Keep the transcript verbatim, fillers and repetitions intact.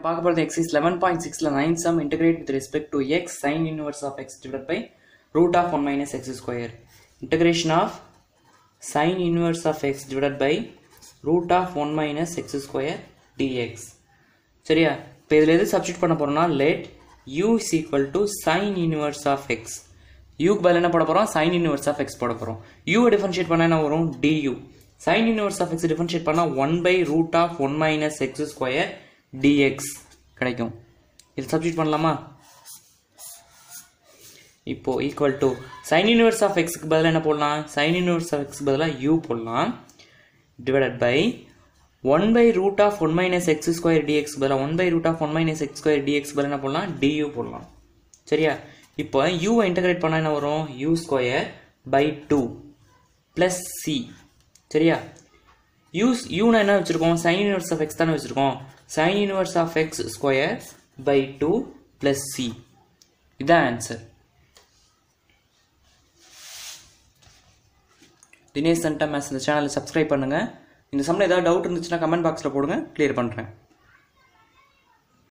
பார்க்க போகிறது exercise eleven point six ல nine sum integrate with respect to x sin inverse of x divided by root of one minus x square. Integration of sin inverse of x divided by root of one minus x square dx. சரியா? இப்போ இதில் எது substitute பண்ண போறோம்னா let u is equal to sin inverse of x. u க்கு பதில் என்ன போட போறோம்? sin inverse of x போட போறோம். u டிஃபரன்ஷியேட் பண்ணா என்ன வரும்? du. sin inverse of x differentiate பண்ணா one by root of one minus x square dx கிடைக்கும். இது சப்ஸ்டிட் பண்ணலாமா? இப்போ equal to sin inverse of x க்கு பதிலா என்ன போடலாம்? sin inverse of x க்கு பதிலா u போடலாம். divided by one by root of one minus x square dx பதிலா one by root of one minus x square dx பதிலா என்ன போடலாம்? du போடலாம். சரியா? இப்போ u இன்டகிரேட் பண்ணா என்ன வரும்? u square by two plus c. சரியா? u u னா என்ன வச்சிருக்கோம்? sin inverse of x தான வச்சிருக்கோம். sin inverse of x square by two plus c. இதான் ஆன்சர். தினேஷ் சென்டம் மேத்ஸ் இந்த சேனலை சப்ஸ்கிரைப் பண்ணுங்க. இந்த சம்ல ஏதாவது டவுட் இருந்துச்சுன்னா கமெண்ட் பாக்ஸ்ல போடுங்க, கிளியர் பண்றேன்.